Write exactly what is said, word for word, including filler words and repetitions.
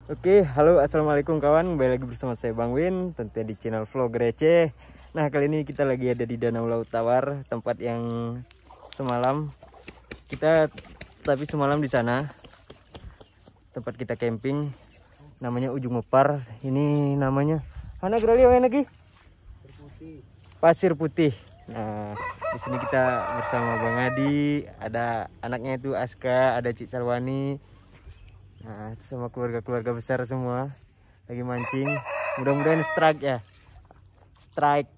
Oke, halo assalamualaikum kawan, kembali lagi bersama saya Bang Win, tentunya di channel Vlog Receh. Nah kali ini kita lagi ada di Danau Laut Tawar, tempat yang semalam kita, tapi semalam di sana tempat kita camping, namanya Ujung Mepar. Ini namanya Hana Grali lagi Pasir Putih. Nah di sini kita bersama Bang Adi, ada anaknya itu Aska, ada Cik Sarwani. Nah, itu sama keluarga-keluarga besar semua lagi mancing. Mudah-mudahan strike ya. Strike.